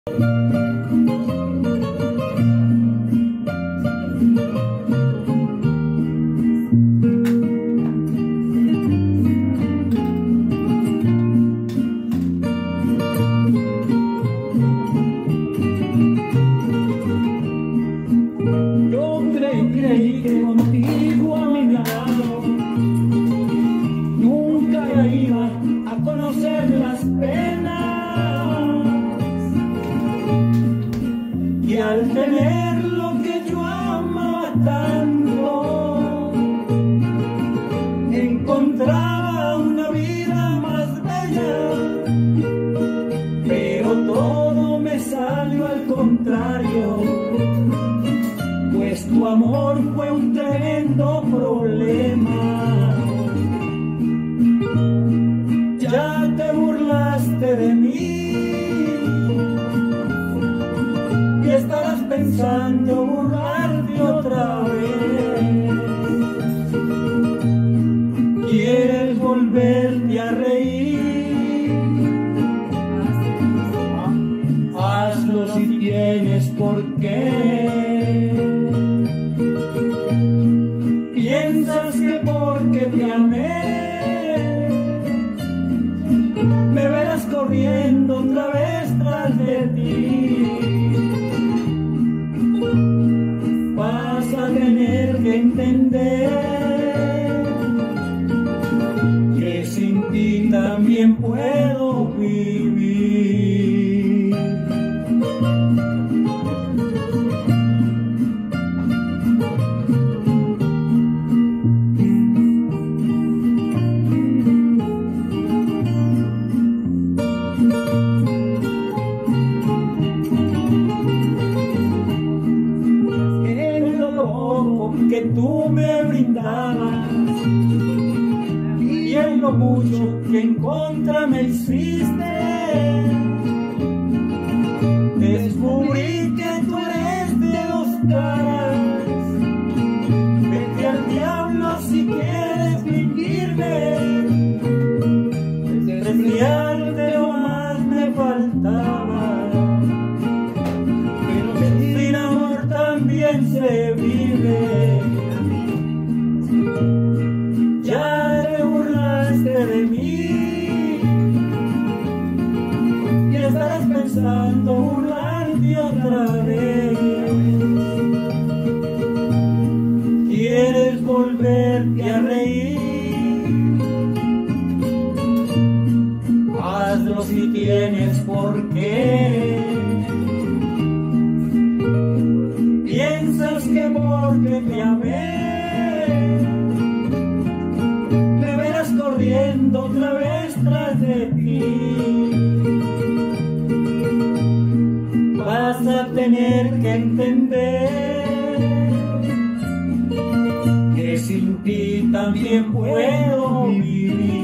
Creí que contigo a mi lado nunca iba a conocer las penas, y al tener lo que yo amaba tanto encontraba una vida más bella, pero todo me salió al contrario. Pues tu amor fue un tremendo problema. Ya te burlaste de mí y estarás pensando burlarte otra vez. Quieres volverte a reír, hazlo si tienes por qué. Piensas que porque te amé me verás corriendo otra vez tras de ti. Vas a tener que entender que sin ti también puedo vivir. Que tú me brindabas y en lo mucho que en contra me hiciste, descubrí que tú eres de dos caras. Vete al diablo si quieres fingirme, despreciarte lo más me faltaba, pero sin amor también se vive. Ya te burlaste de mí y estarás pensando burlarte otra vez. Quieres volverte a reír, hazlo si tienes por qué. Piensas que porque te amé corriendo otra vez tras de ti. Vas a tener que entender que sin ti también puedo vivir.